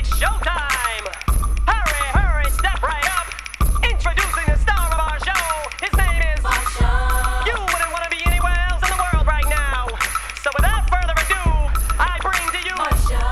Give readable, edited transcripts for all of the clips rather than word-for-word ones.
It's showtime! Hurry, hurry, step right up! Introducing the star of our show. His name is Marsha. You wouldn't want to be anywhere else in the world right now. So without further ado, I bring to you Marsha.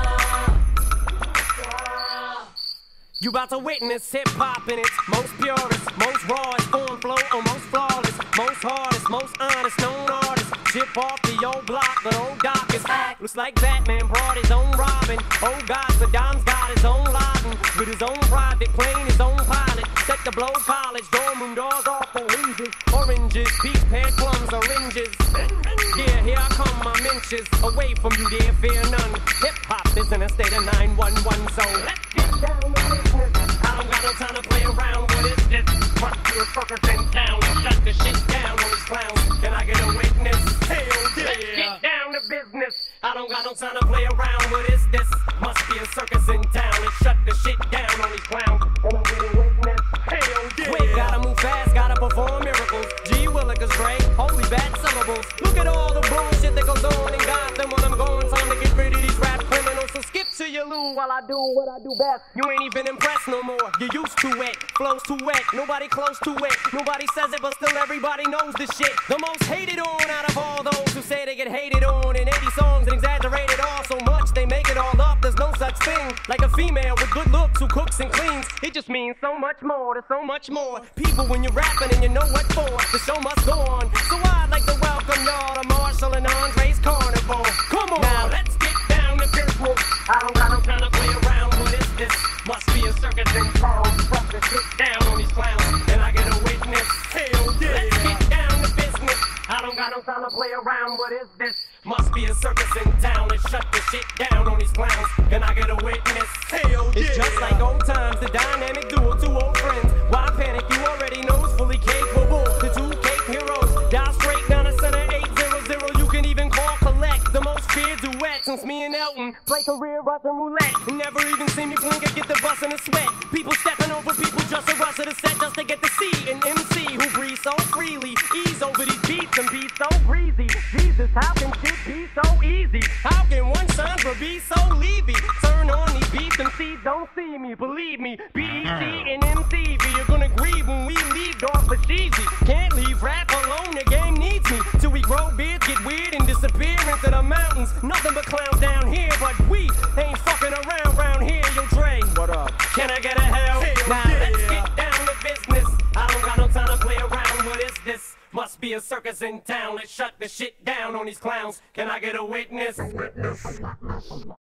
You about to witness hip-hop in its most purest, most rawest form, flow, almost flawless, most hardest, most honest, known artist. Chip off the old block, the old dock is back. Looks like Batman brought his own Robin. Oh God, Saddam's got his own Laden. With his own private plane, his own pilot. Set to blow college, dorm room doors off the hinges. Oranges, peach, pear, plums, oranges. Yeah, here I come, my inches. Away from you, dear, fear none. Hip-hop is in a state of 911, so let's get down to business. I don't got no time to play around. What is this? Must be a circus in town. Shut the shit down on these clowns. Can I get a witness? Hell yeah. Let's get down to business. I don't got no time to play around. What is this? Must be a circus in town. And shut the shit down on these clowns. Can I get a witness? Hell yeah. Quick, gotta move fast, gotta perform miracles. G Willikers great, holy bad syllables. Look at all the bullshit that goes on in Gotham when I'm going. Time to get rid of these rap criminals. So skip to your loo while I do what I do best. You ain't even impressed no more. You used to it, flows too wet. Nobody close to it. Nobody says it, but still everybody knows the shit. The most hated on out of all those who say they get hated on in 80 songs and exaggerated all so much they make it all up. There's no such thing like a female with good looks who cooks and cleans. It just means so much more. There's so much more people when you're rapping and you know what for. The show must go on. So I'd like to welcome y'all to Marshall and Andre's Carnival. Come on, now let's get down to business. I don't got no time to play around. What is this? Must be a circus in town. Fuck the shit down on these clowns. Can I get a witness? Hell yeah. Let's get down to business. I don't got no time to play around. What is this? Must be a circus in town. And shut the shit down on these clowns. Can I get a witness? Hell yeah. It's just like old times. The dynamic duo, two old friends. Why panic? You already know it's fully capable. The two cape heroes. Dial straight down the center 800. You can even call collect. The most feared duet since me and Elton play career Russian roulette. And never even see me blink or get the bus in a sweat. People stepping over people just to rush to the set just to get to see an MC who breathes so freely. Ease over these beats and be so breezy. Jesus, how can shit be so easy? How can one Sandra be so Levy? Turn on these beats and see, don't see me. Believe me, BET and MTV, you're gonna grieve when we leave off the cheesy. Can't leave rap alone, the game needs me. Till we grow beards, get weird and disappear into the mountains. Nothing but clowns down here, but we ain't fucking around here. Yo, Dre, what up? Can I get a hell? Now yeah. Let's get down to business. I don't got no time to play around. What is this? Must be a circus in town. Let's shut the shit down on these clowns. Can I get a witness?